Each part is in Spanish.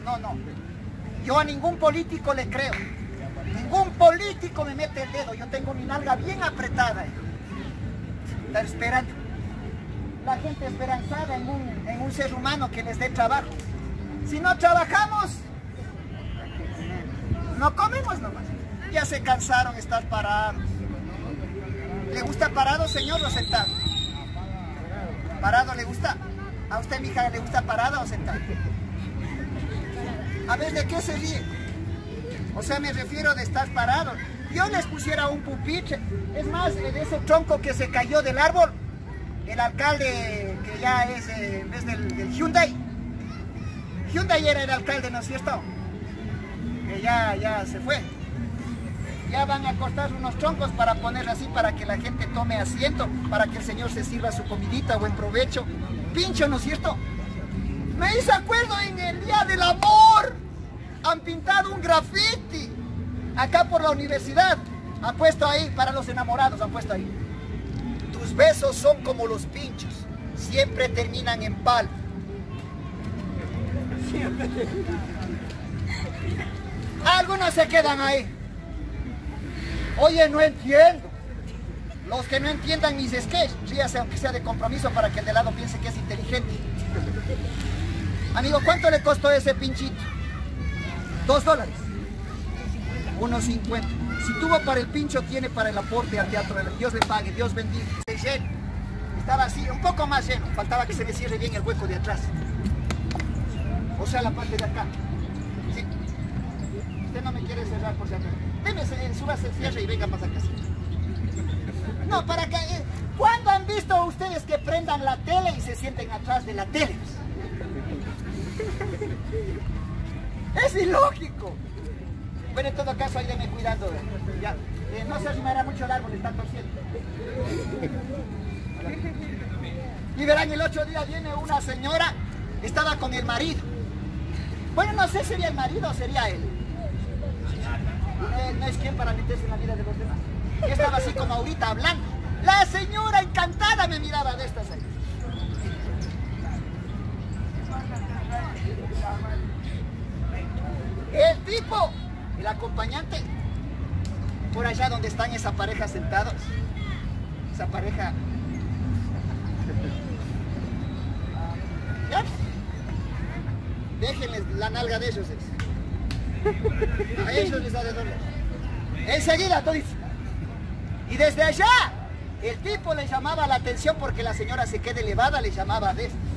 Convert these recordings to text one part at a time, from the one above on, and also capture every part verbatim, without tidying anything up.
no, no. Yo a ningún político le creo. Ningún político me mete el dedo. Yo tengo mi nalga bien apretada. Está esperando. La gente esperanzada en un, en un ser humano que les dé trabajo. Si no trabajamos, no comemos nomás. Ya se cansaron de estar parados. ¿Le gusta parado, señor, o sentado? ¿Parado le gusta? ¿A usted, mija, le gusta parado o sentado? A ver, ¿de qué se ríe? O sea, me refiero de estar parado. Yo les pusiera un pupitre. Es más, de ese tronco que se cayó del árbol, el alcalde, que ya es eh, en vez del, del Hyundai. Hyundai era el alcalde, ¿no es cierto? Que ya, ya se fue. Ya van a cortar unos troncos para poner así, para que la gente tome asiento, para que el señor se sirva su comidita, buen provecho. Pincho, ¿no es cierto? Me hice acuerdo en el Día del Amor. Han pintado un graffiti acá por la universidad. Han puesto ahí, para los enamorados, han puesto ahí: tus besos son como los pinchos, siempre terminan en pal. Siempre terminan. Algunos se quedan ahí. Oye, no entiendo. Los que no entiendan mis sketches, ríase aunque sea de compromiso para que el de lado piense que es inteligente. Amigo, ¿cuánto le costó ese pinchito? Dos dólares. Uno cincuenta. Si tuvo para el pincho, tiene para el aporte al teatro. Dios le pague, Dios bendiga. Estaba así, un poco más lleno. Faltaba que se me cierre bien el hueco de atrás. O sea, la parte de acá. Sí. Usted no me quiere cerrar por si acaso. Deme, súbase el cierre y venga para acá. No, para que... Eh, ¿cuándo han visto ustedes que prendan la tele y se sienten atrás de la tele? Es ilógico. Bueno, en todo caso, ahí denme cuidado. Ya. Eh, no se arrimará mucho el árbol, está torciendo. Y verán, el otro día viene una señora, estaba con el marido. Bueno, no sé si sería el marido o sería él. Eh, no es quien para meterse en la vida de los demás. Y estaba así como ahorita hablando. La señora encantada me miraba de estas ahí. El tipo, el acompañante, por allá donde están esa pareja sentados, esa pareja, ¿ya? Déjenles la nalga de ellos. A ellos les da de dólar. Enseguida, todo dice. Y desde allá, el tipo le llamaba la atención porque la señora se queda elevada, le llamaba de esto.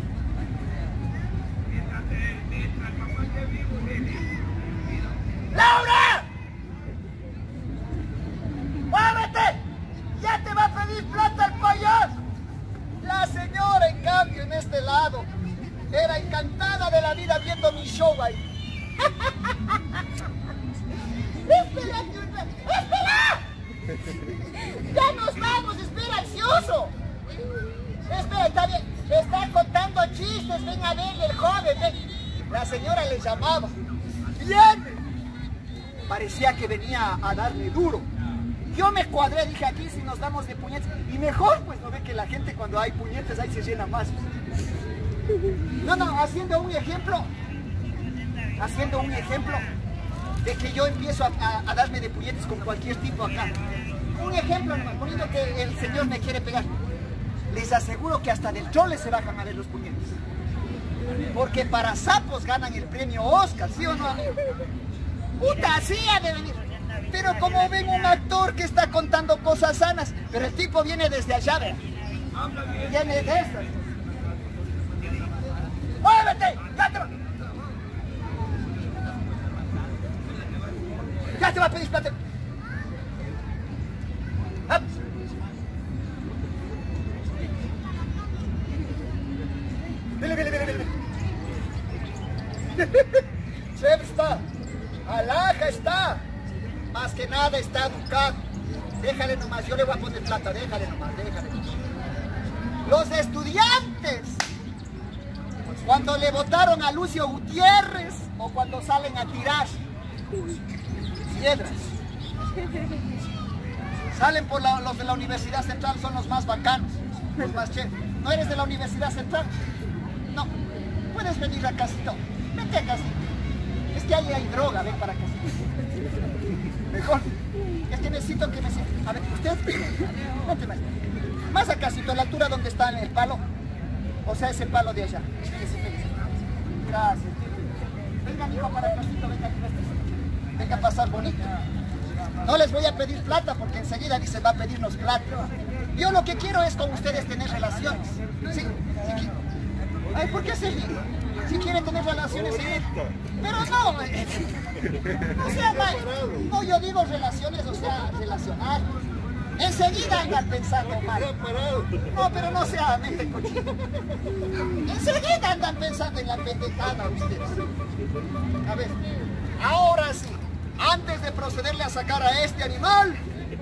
¡Laura! ¡Muévete! ¡Ya te va a pedir plata el pollo! La señora, en cambio, en este lado, era encantada de la vida viendo mi show ahí. ¡Espera! ¡Espera! ¡Ya nos vamos! ¡Espera, ansioso! Espera, está bien. Está contando chistes. Ven a ver, el joven. Ven. La señora le llamaba. ¡Viene! Parecía que venía a darle duro. Yo me cuadré, dije, aquí si nos damos de puñetes. Y mejor, pues, no ve que la gente cuando hay puñetes ahí se llena más. No, no, haciendo un ejemplo. Haciendo un ejemplo de que yo empiezo a, a, a darme de puñetes con cualquier tipo acá. Un ejemplo, nomás, poniendo que el señor me quiere pegar. Les aseguro que hasta del trole se bajan a ver los puñetes. Porque para sapos ganan el premio Oscar, ¿sí o no, amigo? Puta, así ha de venir. Pero como ven un actor que está contando cosas sanas, pero el tipo viene desde allá, ¿verdad? Viene de estas. ¡Muévete! ¡Ya te va! ¡Ya te va a pedir plata! ¡Up! ¡Vele, vele, vele, vele! ¡Chévere está! ¡Alaja está! Más que nada está educado. Déjale nomás, yo le voy a poner plata, déjale nomás, déjale nomás. Los estudiantes, cuando le votaron a Lucio Gutiérrez o cuando salen a tirar piedras, salen por la, los de la Universidad Central, son los más bacanos, los más chéveres. ¿No eres de la Universidad Central? No, puedes venir a casito, vente a casito. calle hay droga, ven para acá. Mejor. Es que necesito que me sienta. A ver, usted. Vente más. Más acácito, a la altura donde está el palo. O sea, ese palo de allá. Gracias. Venga, mijo, para acácito, venga. Venga a pasar bonito. No les voy a pedir plata porque enseguida dicen va a pedirnos plata. Yo lo que quiero es con ustedes tener relaciones. ¿Sí? ¿Sí? Ay, ¿por qué se ríen? Si quieren tener relaciones, sí. Pero no, eh, o sea, mal. No, yo digo relaciones, o sea, relacionar. Enseguida andan pensando mal. No, pero no sea mente cochina. Enseguida andan pensando en la pendejada ustedes. A ver, ahora sí, antes de procederle a sacar a este animal,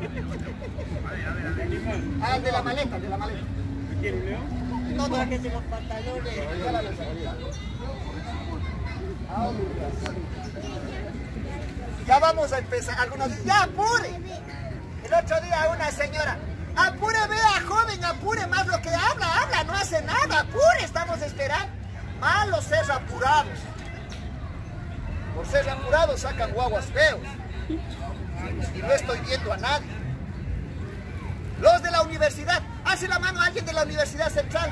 al de la maleta, al de la maleta. ¿Quiere un león? No, no. Bájese los pantalones. Ya vamos a empezar. Algunos dicen, ya apure. El otro día una señora, apure, vea, joven, apure, más lo que habla, habla, no hace nada, apure, estamos esperando. Malos ser apurados. Por ser apurados sacan guaguas feos. Y no estoy viendo a nadie. Los de la universidad, hace la mano a alguien de la Universidad Central.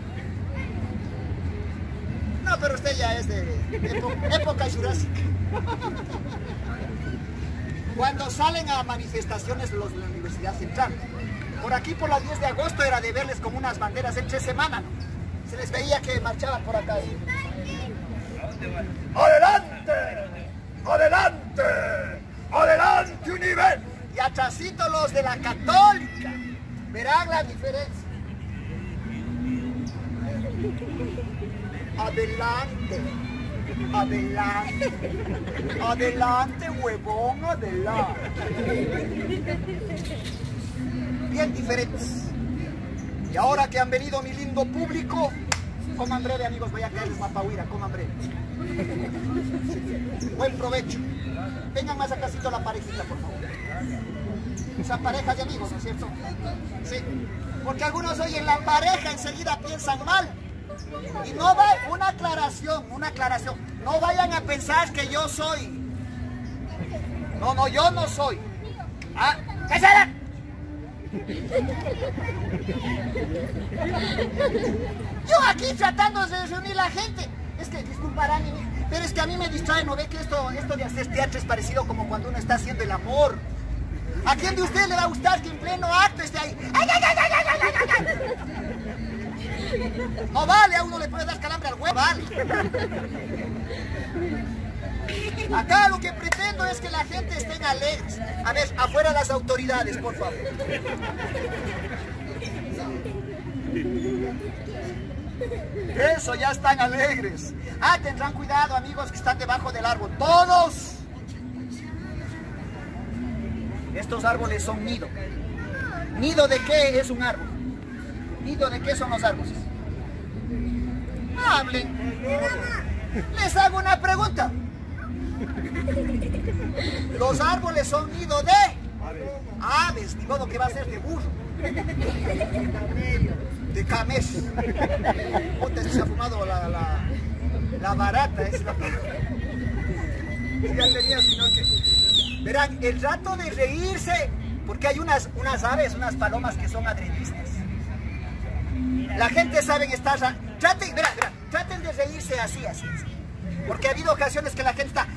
No, pero usted ya es de época, época jurásica. Cuando salen a manifestaciones los de la Universidad Central, por aquí por la diez de agosto era de verles como unas banderas entre semana, ¿no? Se les veía que marchaban por acá. ¡Adelante! ¡Adelante! ¡Adelante, Univer! Y atrásito los de la Católica. Verán la diferencia. Adelante. Adelante. Adelante, huevón, adelante. Bien diferentes. Y ahora que han venido mi lindo público, coman breve, amigos, voy a caer en Mapahuira, coman breve. Buen provecho. Vengan más acásito la parejita, por favor. Esa pareja de amigos, ¿no es cierto? Sí. Porque algunos oyen la pareja, enseguida piensan mal. Y no va, una aclaración, una aclaración. No vayan a pensar que yo soy. No, no, yo no soy. ¿Ah? ¿Qué será? Yo aquí tratando de reunir la gente. Es que, disculparán, pero es que a mí me distrae, ¿no ve que esto, esto de hacer teatro es parecido como cuando uno está haciendo el amor? ¿A quién de ustedes le va a gustar que en pleno acto esté ahí? ¡Ay, ay, ay, ay, ay, ay, ay, ay! No vale, a uno le puede dar calambre al huevo, vale. Acá lo que pretendo es que la gente esté alegres. A ver, afuera las autoridades, por favor. Eso, ya están alegres. Ah, tendrán cuidado, amigos, que están debajo del árbol. ¡Todos! Estos árboles son nido. ¿Nido de qué es un árbol? ¿Nido de qué son los árboles? Hablen. Les hago una pregunta. Los árboles son nido de aves, ni modo que va a ser de burro. De camés. Ponte, se ha fumado la, la, la barata. Es la... Ya tenía, sino que... Verán, el rato de reírse, porque hay unas, unas aves, unas palomas que son adrenistas. La gente sabe estar... Traten, verán, verán, traten de reírse así, así, así. Porque ha habido ocasiones que la gente está...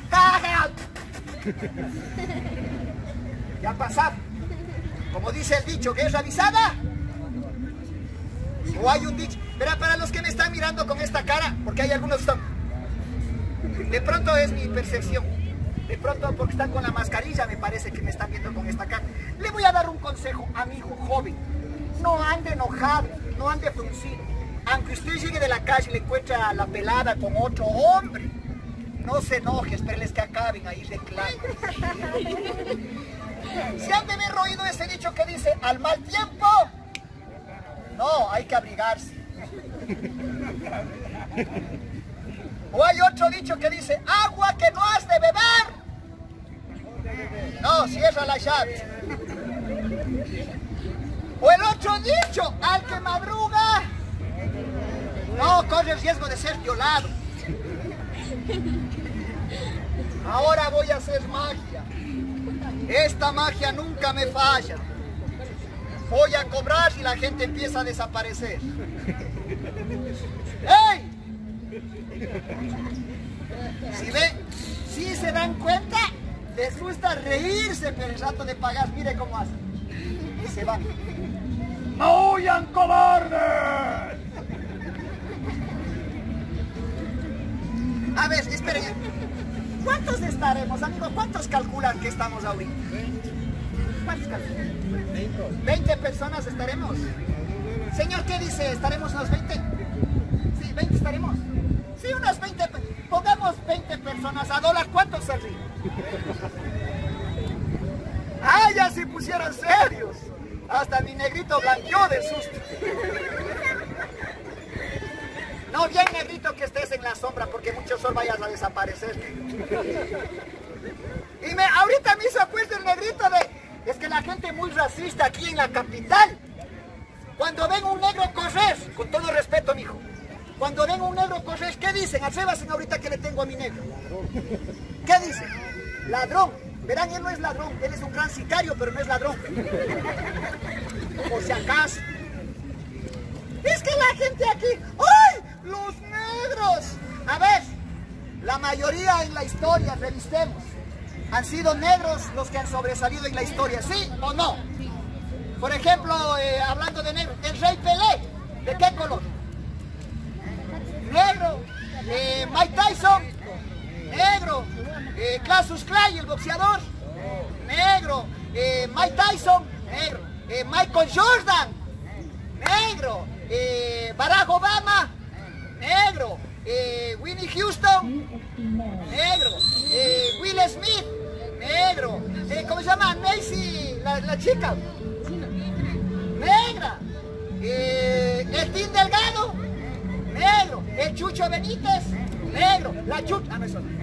Ya ha pasado. Como dice el dicho, guerra avisada. O hay un dicho... Verán, para los que me están mirando con esta cara, porque hay algunos que están... De pronto es mi percepción. De pronto, porque están con la mascarilla, me parece que me están viendo con esta cara. Le voy a dar un consejo, amigo joven. No ande enojado, no ande fruncido. Aunque usted llegue de la calle y le encuentre a la pelada con otro hombre, no se enoje, espérenles que acaben ahí reclaman. ¿Se han de haber oído ese dicho que dice, al mal tiempo? No, hay que abrigarse. O hay otro dicho que dice, agua que no has de beber. No, cierra la llave. O el otro dicho, al que madruga, no corre el riesgo de ser violado. Ahora voy a hacer magia. Esta magia nunca me falla. Voy a cobrar y la gente empieza a desaparecer. ¡Ey! Si ven, si se dan cuenta, les gusta reírse, pero el rato de pagar, mire cómo hacen. Y se van. ¡No huyan, cobardes! A ver, esperen. ¿Cuántos estaremos, amigos? ¿Cuántos calculan que estamos ahorita? ¿Cuántos calculan? veinte personas estaremos. Señor, ¿qué dice? ¿Estaremos unos veinte? Sí, veinte estaremos. Sí, unas veinte. Pongamos veinte personas a dólar. ¿Cuántos saldrían? ¡Ah, ya se pusieron serios! Hasta mi negrito blanqueó de susto. No, bien negrito que estés en la sombra, porque mucho sol vayas a desaparecer. Y me, ahorita me hizo acuerdo el negrito de... Es que la gente es muy racista aquí en la capital. Cuando ven un negro correr, con todo respeto, mijo, cuando ven un negro correr, ¿qué dicen? Atrévasen ahorita que le tengo a mi negro. ¿Qué dicen? Ladrón. Verán, él no es ladrón, él es un gran sicario, pero no es ladrón. Por si acaso. Es que la gente aquí... ¡Ay! ¡Los negros! A ver, la mayoría en la historia, revisemos, han sido negros los que han sobresalido en la historia, ¿sí o no? Por ejemplo, eh, hablando de negros, el rey Pelé, ¿de qué color? Negro. eh, Mike Tyson, negro. eh, Cassius Clay, el boxeador, negro. eh, Mike Tyson, negro. eh, Michael Jordan, negro. eh, Barack Obama, negro. eh, Whitney Houston, negro. eh, Will Smith, negro. eh, ¿Cómo se llama? Macy, la, la chica, negra. eh, El Tim Delgado, negro. El Chucho Benítez, negro. La Chucha, ah, no, eso no.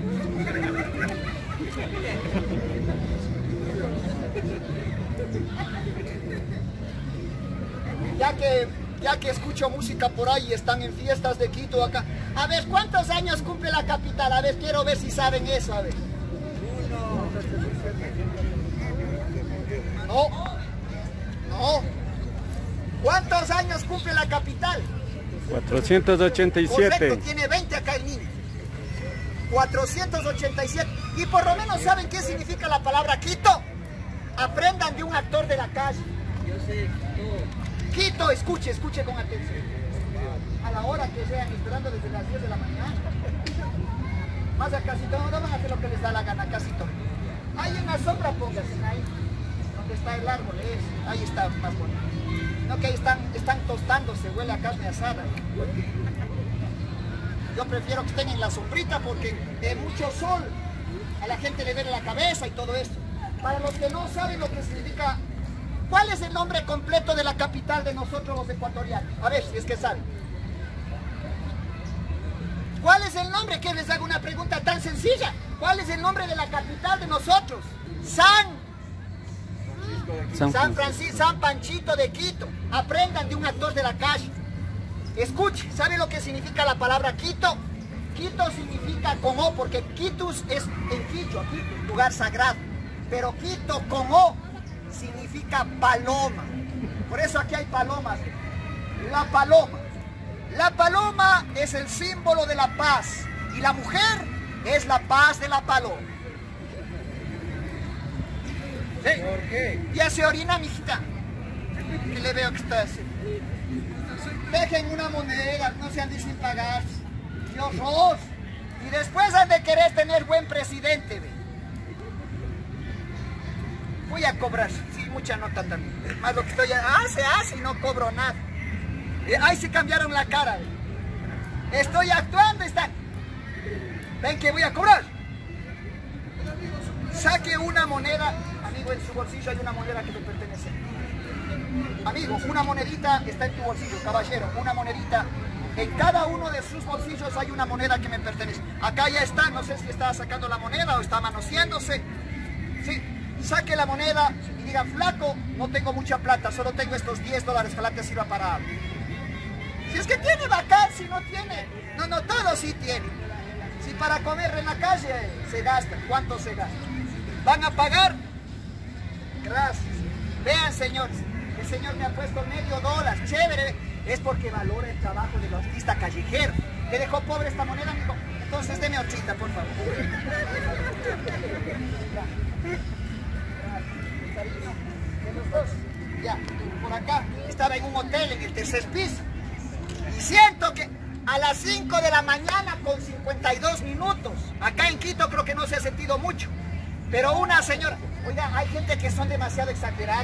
Ya que, ya que escucho música por ahí, están en fiestas de Quito acá. A ver, ¿cuántos años cumple la capital? A ver, quiero ver si saben eso, a ver. No, no. ¿Cuántos años cumple la capital? cuatrocientos ochenta y siete. Correcto, tiene veinte acá el niño. cuatrocientos ochenta y siete. Y por lo menos saben qué significa la palabra Quito. Aprendan de un actor de la calle. Yo sé, Quito, escuche, escuche con atención. A la hora que sean, esperando desde las diez de la mañana. Más a casito, no van a hacer lo que les da la gana, casito. Ahí en la sombra pónganse, ahí. Donde está el árbol, es, ahí está más bonito. No, que ahí están, están tostándose, huele a carne asada. Yo prefiero que estén en la sombrita porque de mucho sol a la gente le duele la cabeza y todo esto. Para los que no saben lo que significa, ¿cuál es el nombre completo de la capital de nosotros los ecuatorianos? A ver, si es que saben. ¿Cuál es el nombre? Que les hago una pregunta tan sencilla. ¿Cuál es el nombre de la capital de nosotros? San San, San Francisco, San Panchito de Quito. Aprendan de un actor de la calle. Escuche, ¿sabe lo que significa la palabra Quito? Quito significa con O, porque Quitus es en Quichua, Quito, lugar sagrado. Pero Quito con O significa paloma. Por eso aquí hay palomas. La paloma. La paloma es el símbolo de la paz. Y la mujer es la paz de la paloma. ¿Sí? ¿por qué? Ya se orina, mijita. Que le veo que está así. Dejen una moneda, no se anden sin pagar. Dios, Dios. Y después han de querer tener buen presidente. ¿Ve? Voy a cobrar. Sí, mucha nota también. Más lo que estoy... Hace, hace y no cobro nada. Eh, ahí se cambiaron la cara. ¿Ve? Estoy actuando, están. Ven que voy a cobrar. Saque una moneda. Amigo, en su bolsillo hay una moneda que le pertenece. Amigo, una monedita está en tu bolsillo, caballero, una monedita. En cada uno de sus bolsillos hay una moneda que me pertenece. Acá ya está, no sé si está sacando la moneda o está manoseándose. Sí, saque la moneda y diga, flaco, no tengo mucha plata, solo tengo estos diez dólares, ojalá te sirva para algo. Si es que tiene bacán, si no tiene. No, no, todo sí tiene. Si para comer en la calle se gasta, ¿cuánto se gasta? ¿Van a pagar? Gracias. Vean, señores, el señor me ha puesto medio dólar, chévere. Es porque valora el trabajo del artista callejero. ¿Le dejó pobre esta moneda, amigo? Entonces deme ochita, por favor. De los dos. Ya, por acá. Estaba en un hotel en el tercer piso. Y siento que a las cinco de la mañana con cincuenta y dos minutos. Acá en Quito creo que no se ha sentido mucho. Pero una señora... Oiga, hay gente que son demasiado exageradas.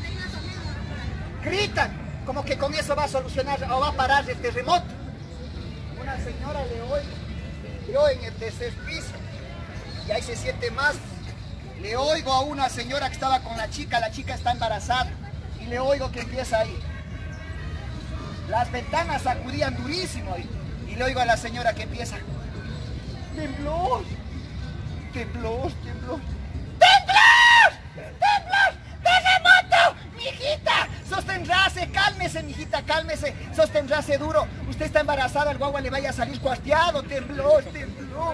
Gritan, como que con eso va a solucionar o va a parar el terremoto. Una señora le oigo, yo en el tercer piso, y ahí se siente más. Le oigo a una señora que estaba con la chica, la chica está embarazada, y le oigo que empieza ahí. Las ventanas sacudían durísimo ahí, y le oigo a la señora que empieza. Temblor, temblor, temblor. ¡Mijita! Sostendrase, cálmese, mijita, cálmese, sostendrase duro. Usted está embarazada, el guagua le vaya a salir cuarteado, tembló, tembló.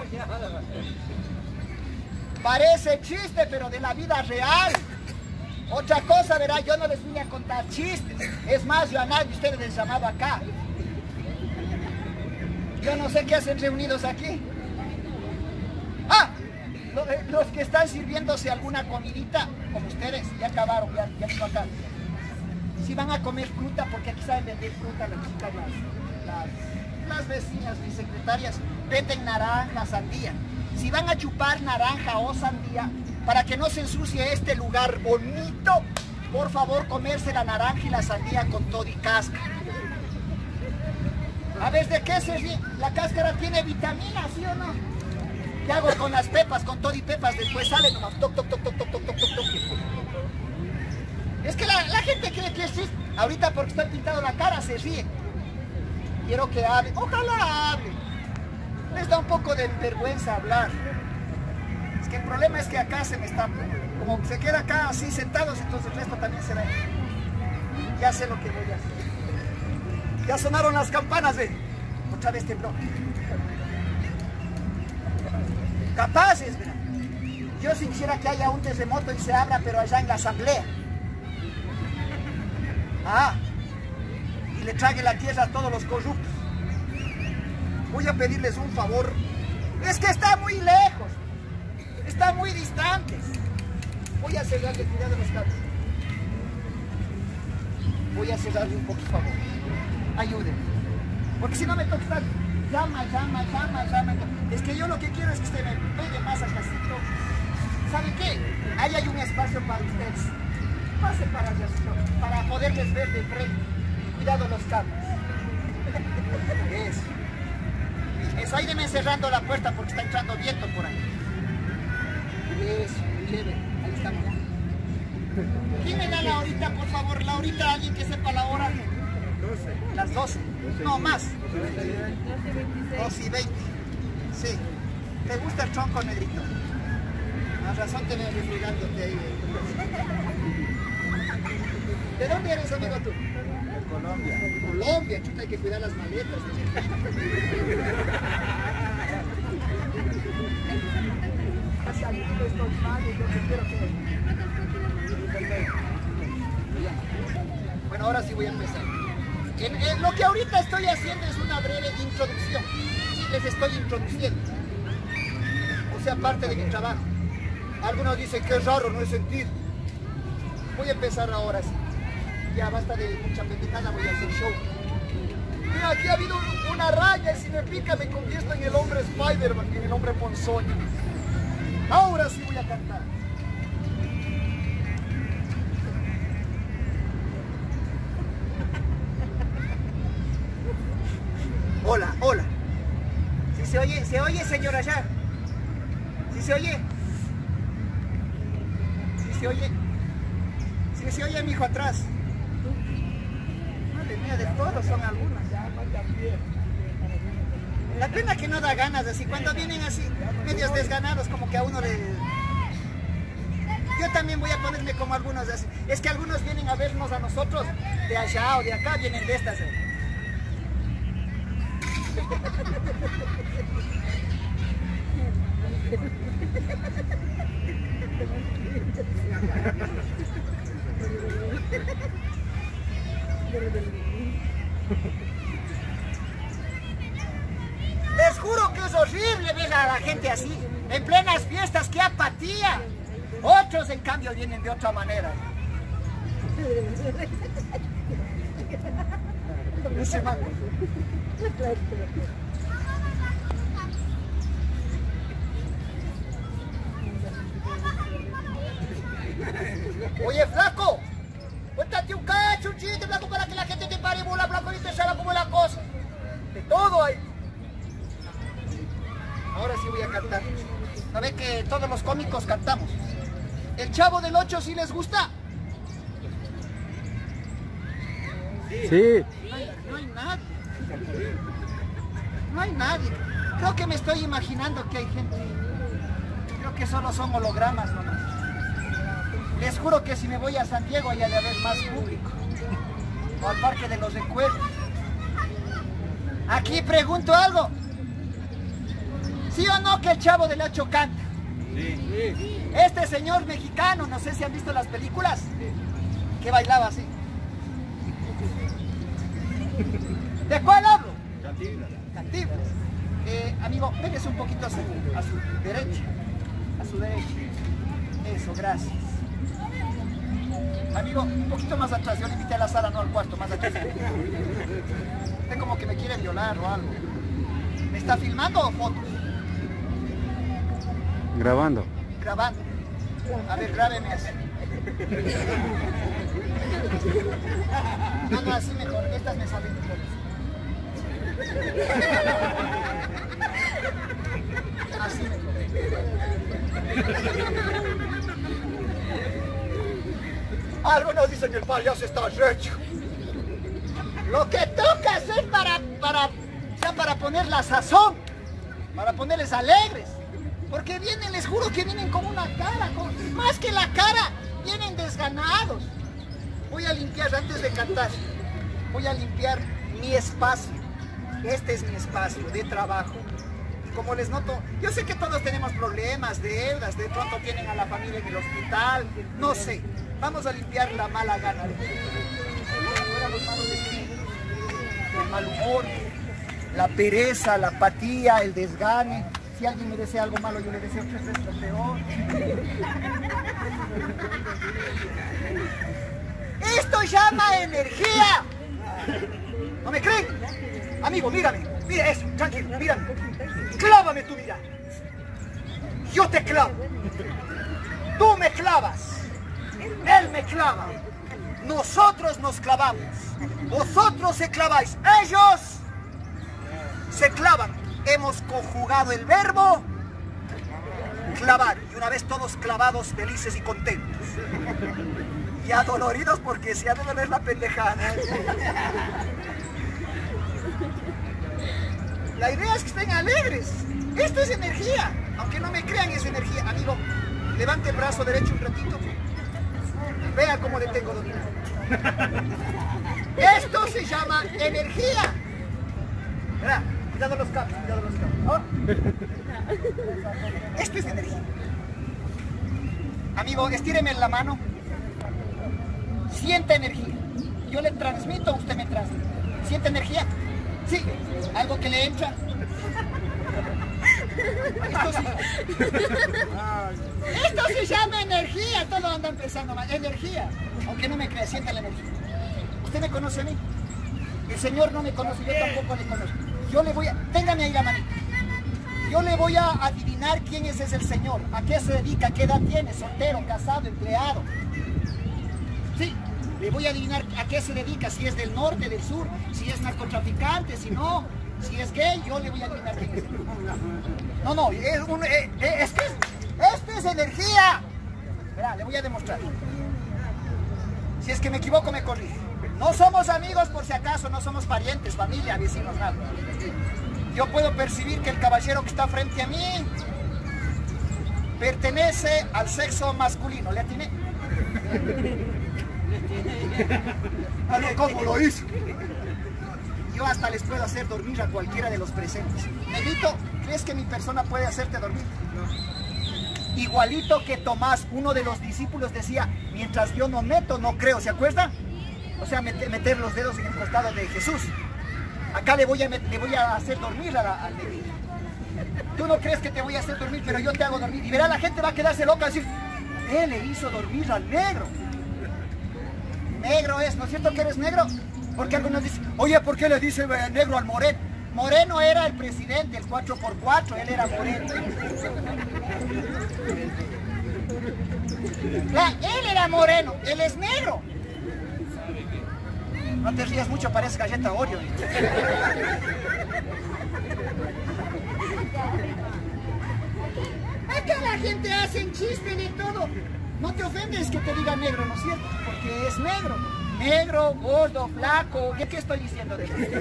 Parece chiste, pero de la vida real. Otra cosa, verá, yo no les vine a contar chistes. Es más, yo a nadie de ustedes les llamaba acá. Yo no sé qué hacen reunidos aquí. ¡Ah! Los que están sirviéndose alguna comidita, como ustedes, ya acabaron, ya, ya no acá. Si van a comer fruta, porque aquí saben vender fruta las chicas, las, las, las vecinas, mis secretarias, venden naranja, sandía. Si van a chupar naranja o sandía, para que no se ensucie este lugar bonito, por favor comerse la naranja y la sandía con todo y cáscara. A ver, ¿de qué se ríe? La cáscara tiene vitaminas, ¿sí o no? ¿Qué hago con las pepas, con todo y pepas? Después sale nomás, toc, toc, toc, toc, toc, toc, toc, toc. Es que la, la gente cree que es chiste. Ahorita porque está pintado la cara se ríe. Quiero que hable, ojalá hable. Les da un poco de vergüenza hablar. Es que el problema es que acá se me está, como se queda acá así sentados, entonces el resto también se ve. Ya sé lo que voy a hacer. Ya sonaron las campanas de... Otra vez tembló. Capaces, ¿verdad? Yo si quisiera que haya un terremoto y se abra, pero allá en la asamblea. Ah, y le trague la tierra a todos los corruptos. Voy a pedirles un favor. Es que está muy lejos. Está muy distantes. Voy a cerrarle, cuidado los cables. Voy a cerrarle un poco, por favor. Ayúdenme. Porque si no me toca estar... Llama, llama, llama, llama. Es que yo lo que quiero es que usted me pegue más al casito. ¿Sabe qué? Ahí hay un espacio para ustedes. Pase para allá, para poderles ver de frente. Cuidado los cables. Eso. Eso, ahí deben cerrando la puerta porque está entrando viento por ahí. Eso, chévere. Ahí estamos. ¿Quién me da la horita, por favor? La horita, alguien que sepa la hora. Las doce. No, más. doce y veinte. Sí. ¿Te gusta el tronco, negrito? Más razón te veo refregándote ahí. ¿De dónde eres, amigo tú? De Colombia. Colombia, chuta, hay que cuidar las maletas. Ha salido estos males, yo quiero que... Bueno, ahora sí voy a empezar. En, en lo que ahorita estoy haciendo es una breve introducción. Sí, les estoy introduciendo. O sea, parte de mi trabajo. Algunos dicen que es raro, no he sentido. Voy a empezar ahora sí. Ya basta de mucha pendejada, voy a hacer show. Mira, aquí ha habido una raya y si me pica me convierto en el hombre Spider-Man, en el hombre ponzoña. Ahora sí voy a cantar. Hola, hola. Si se oye, se oye, señora allá. Si se oye. Si se oye. Si se oye, mi hijo atrás. Madre mía, de todos son algunas. La pena que no da ganas así, cuando vienen así, medios desganados, como que a uno le... Yo también voy a ponerme como algunos así. Es que algunos vienen a vernos a nosotros de allá o de acá, vienen de estas. Les juro que es horrible ver a la gente así, en plenas fiestas, qué apatía. Otros en cambio vienen de otra manera. Ese man. Oye, flaco, cuéntate un cacho, un chiste, flaco, para que la gente te pare bola, flaco, y te salga como la cosa. De todo hay. Ahora sí voy a cantar. ¿Sabes que todos los cómicos cantamos? ¿El Chavo del Ocho sí les gusta? Sí. No hay, no hay nadie. No hay nadie. Creo que me estoy imaginando que hay gente. Creo que solo son hologramas nomás. Les juro que si me voy a San Diego allá de haber más público. O al Parque de los Recuerdos. Aquí pregunto algo. ¿Sí o no que el Chavo del Ocho canta? Sí. Este señor mexicano, no sé si han visto las películas, que bailaba así. ¿De cuál hablo? Cantinflas. Cantinflas. Eh, amigo, pégese un poquito a su, a su derecha. A su derecha. Eso, gracias. Amigo, un poquito más atrás. Yo le invité a la sala, no al cuarto, más atrás. Usted como que me quiere violar o algo. ¿Me está filmando o fotos? Grabando. Grabando. A ver, grábeme así. No, no, así mejor. Estas me salen mejor. Así mejor. Algunos dicen que el payaso está recho. Lo que toca hacer para, para, o sea, para poner la sazón, para ponerles alegres. Porque vienen, les juro que vienen con una cara, con, más que la cara, vienen desganados. Voy a limpiar, antes de cantar, voy a limpiar mi espacio. Este es mi espacio de trabajo. Como les noto, yo sé que todos tenemos problemas, deudas, de pronto tienen a la familia en el hospital, no sé. Vamos a limpiar la mala gana. Ahora los malos espíritus, el mal humor, la pereza, la apatía, el desgane. Si alguien me desea algo malo, yo le deseo tres veces lo peor. Esto llama energía. ¿No me creen? Amigo, mírame. Mira eso, tranquilo, mírame. Clávame tu mirada. Yo te clavo. Tú me clavas. Él me clava. Nosotros nos clavamos. Vosotros se claváis. Ellos se clavan. Hemos conjugado el verbo clavar. Y una vez todos clavados, felices y contentos. Y adoloridos porque se ha de doler la pendejada. La idea es que estén alegres. Esto es energía. Aunque no me crean, es energía. Amigo, levante el brazo derecho un ratito. Vea cómo le tengo dominado. Esto se llama energía. Verá, cuidado los cables, cuidado los cables. ¿Oh? Esto es energía. Amigo, estíreme la mano. Siente energía. Yo le transmito, usted me transmite. ¿Siente energía? Sí. ¿Algo que le entra? Esto sí. Esto se llama energía. Todo anda empezando mal. Energía. Aunque no me crea, sienta la energía. ¿Usted me conoce a mí? El Señor no me conoce, yo tampoco le conozco. Yo le voy a... Téngame ahí la manita. Yo le voy a adivinar quién es ese el Señor. ¿A qué se dedica? ¿Qué edad tiene? ¿Soltero, casado, empleado? Sí. Le voy a adivinar a qué se dedica. Si es del norte, del sur. Si es narcotraficante, si no... Si es gay, yo le voy a adivinar quién es. No, no, es, un, eh, eh, es que esto es energía. Verá, le voy a demostrar. Si es que me equivoco, me corrige. No somos amigos por si acaso, no somos parientes, familia, vecinos, nada. Yo puedo percibir que el caballero que está frente a mí pertenece al sexo masculino. ¿Le atiné? ¿Cómo lo hizo? Yo hasta les puedo hacer dormir a cualquiera de los presentes. Negrito, ¿Crees que mi persona puede hacerte dormir? Igualito que Tomás, uno de los discípulos, decía, mientras yo no meto, no creo, ¿se acuerdan? O sea, meter, meter los dedos en el costado de Jesús. Acá le voy a, le voy a hacer dormir al negrito. Tú no crees que te voy a hacer dormir, pero yo te hago dormir. Y verá, la gente va a quedarse loca, a decir, él le hizo dormir al negro. Negro es, ¿no es cierto que eres negro? Porque algunos dicen, oye, ¿por qué le dice negro al moreno? Moreno era el presidente, el cuatro por cuatro, él era moreno. La, él era moreno, él es negro. No te rías mucho, parece galleta Oreo. Acá la gente hace chiste de todo. No te ofendes que te diga negro, ¿no es cierto? Porque es negro. Negro, gordo, flaco. ¿Qué, qué estoy diciendo de eso?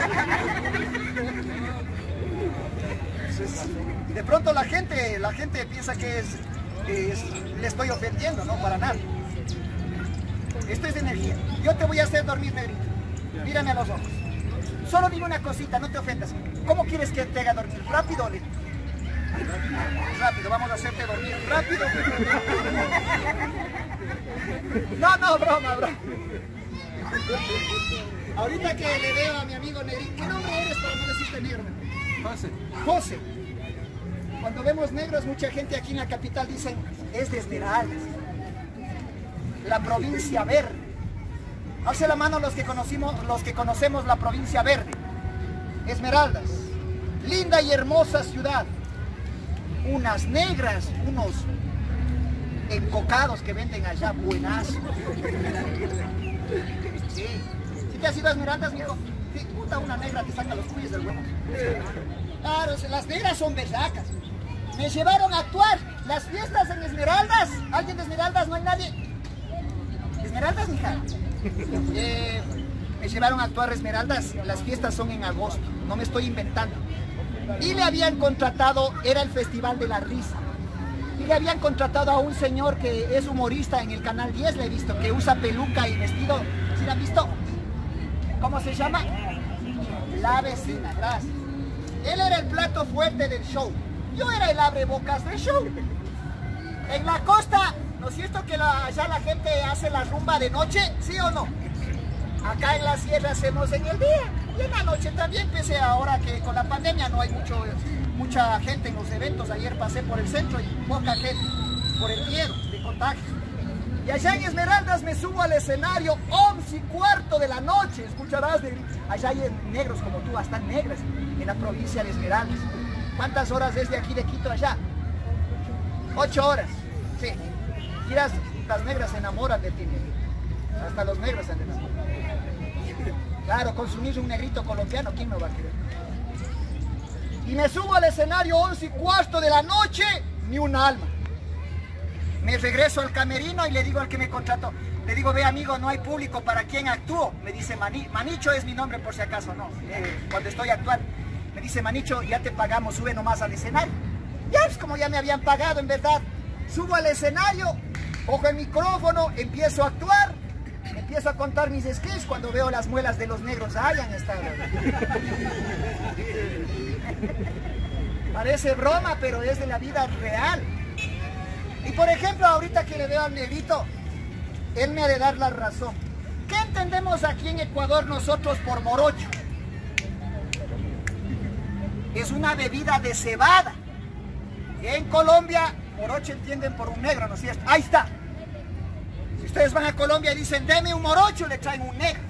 De pronto la gente, la gente piensa que es, es, le estoy ofendiendo, no, para nada. Esto es de energía. Yo te voy a hacer dormir, negrito. Mírame a los ojos. Solo dime una cosita, no te ofendas. ¿Cómo quieres que te haga dormir? ¿Rápido o lento? Rápido, vamos a hacerte dormir. ¿Rápido? No, no, broma, broma. Ahorita que le veo a mi amigo negrito, ¿qué nombre eres para no decirte negro? José. José. Cuando vemos negros, mucha gente aquí en la capital dicen, es de Esmeraldas, la provincia verde. Alce la mano los que conocimos, los que conocemos la provincia verde. Esmeraldas, linda y hermosa ciudad. Unas negras, unos encocados que venden allá, buenazos. Sí. ¿Sí te has ido a Esmeraldas, mijo? Sí, puta, una negra te saca los cuyes del huevo. Claro, las negras son berracas. Me llevaron a actuar las fiestas en Esmeraldas. ¿Alguien de Esmeraldas? ¿No hay nadie? ¿Esmeraldas, mija? Eh, me llevaron a actuar Esmeraldas. Las fiestas son en agosto. No me estoy inventando. Y le habían contratado, era el Festival de la Risa. Y le habían contratado a un señor que es humorista en el Canal diez, le he visto, que usa peluca y vestido. ¿Sí lo han visto? ¿Cómo se llama? La Vecina, gracias. Él era el plato fuerte del show. Yo era el abrebocas del show. En la costa, ¿no es cierto que la, allá la gente hace la rumba de noche? ¿Sí o no? Acá en la sierra hacemos en el día. Y en la noche también, pese a ahora que con la pandemia no hay mucho, mucha gente en los eventos. Ayer pasé por el centro y poca gente, por el miedo de contagio. Y allá en Esmeraldas me subo al escenario, once y cuarto de la noche. Escucharás, de, allá hay negros como tú, hasta negras, en la provincia de Esmeraldas. ¿Cuántas horas desde aquí de Quito allá? Ocho horas, sí. Miras, las negras se enamoran de ti, negro. Hasta los negros se enamoran. Claro, consumir un negrito colombiano, ¿quién me va a querer? Y me subo al escenario once y cuarto de la noche, ni un alma. Me regreso al camerino y le digo al que me contrató, le digo, ve amigo, no hay público, ¿para quién actúo? Me dice, Mani, Manicho es mi nombre por si acaso, no, eh, cuando estoy actuando. Me dice, Manicho, ya te pagamos, sube nomás al escenario. Ya, pues como ya me habían pagado, en verdad. Subo al escenario, cojo el micrófono, empiezo a actuar, empiezo a contar mis sketches cuando veo las muelas de los negros. ¡Ay, han estado! Parece broma, pero es de la vida real. Y por ejemplo, ahorita que le veo al negrito, él me ha de dar la razón. ¿Qué entendemos aquí en Ecuador nosotros por morocho? Es una bebida de cebada. Y en Colombia, morocho entienden por un negro, ¿no es cierto? Ahí está. Si ustedes van a Colombia y dicen, deme un morocho, le traen un negro.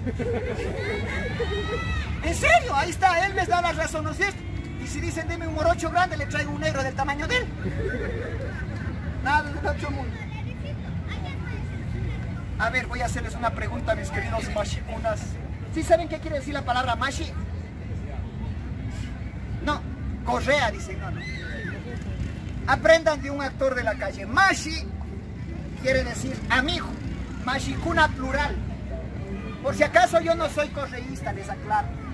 En serio, ahí está, él les da la razón, ¿no es cierto? Y si dicen, deme un morocho grande, le traigo un negro del tamaño de él. Nada del otro mundo. A ver, voy a hacerles una pregunta a mis queridos mashikunas. ¿Sí saben qué quiere decir la palabra mashi? No, correa, dicen, no, no. Aprendan de un actor de la calle. Mashi quiere decir amigo. Mashikuna plural. Por si acaso yo no soy correísta, les aclaro.